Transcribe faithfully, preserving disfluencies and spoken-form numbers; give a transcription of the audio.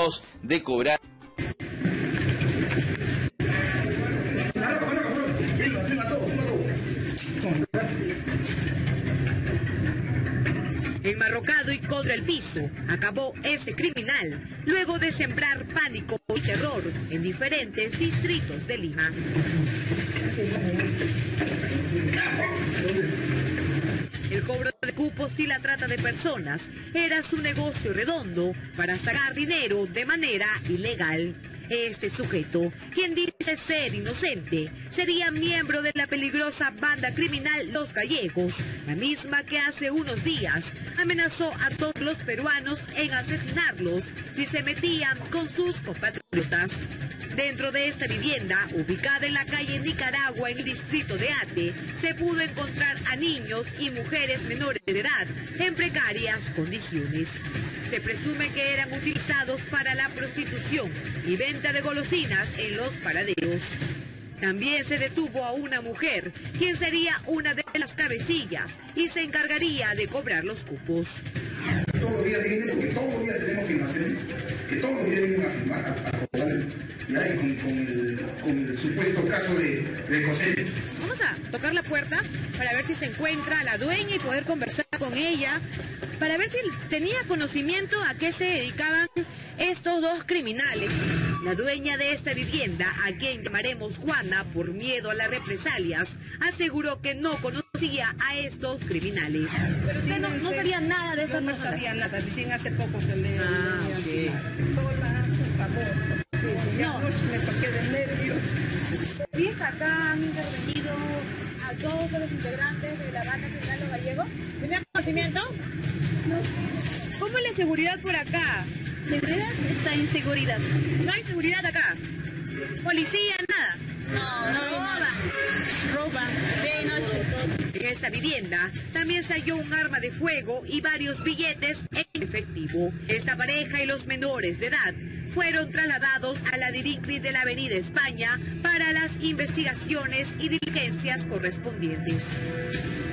de cobrar. Enmarrocado y contra el piso, acabó ese criminal, luego de sembrar pánico y terror en diferentes distritos de Lima. El cobro de cupos y la trata de personas era su negocio redondo para sacar dinero de manera ilegal. Este sujeto, quien dice ser inocente, sería miembro de la peligrosa banda criminal Los Gallegos, la misma que hace unos días amenazó a todos los peruanos en asesinarlos si se metían con sus compatriotas. Dentro de esta vivienda, ubicada en la calle Nicaragua en el distrito de Ate, se pudo encontrar a niños y mujeres menores de edad en precarias condiciones. Se presume que eran utilizados para la prostitución y venta de golosinas en los paraderos. También se detuvo a una mujer, quien sería una de las cabecillas y se encargaría de cobrar los cupos. Todos los días vienen, porque todos los días tenemos filmaciones, que todos los días vienen a filmar, a, a cobrar, ya, y con, con, el, con el supuesto caso de, de José. Vamos a tocar la puerta para ver si se encuentra la dueña y poder conversar con ella, para ver si tenía conocimiento a qué se dedicaban estos dos criminales. La dueña de esta vivienda, a quien llamaremos Juana por miedo a las represalias, aseguró que no conocía a estos criminales. Pero usted no, no sabía nada de esa persona. persona. No sabía nada, recién hace poco que le... Ah, le ok. Sola, por favor. Sí, sí, ya No. anoche me toqué de nervios. ¿Vieja acá han intervenido a todos los integrantes de la banda criminal Los Gallegos? ¿Tenía conocimiento? No. ¿Cómo es la seguridad por acá? ¿Seguridad? Está inseguridad. ¿No hay seguridad acá? ¿Policía? Nada. No, no roban. Roban, de noche. En esta vivienda también se halló un arma de fuego y varios billetes en efectivo. Esta pareja y los menores de edad fueron trasladados a la DIRINCRI de la Avenida España para las investigaciones y diligencias correspondientes.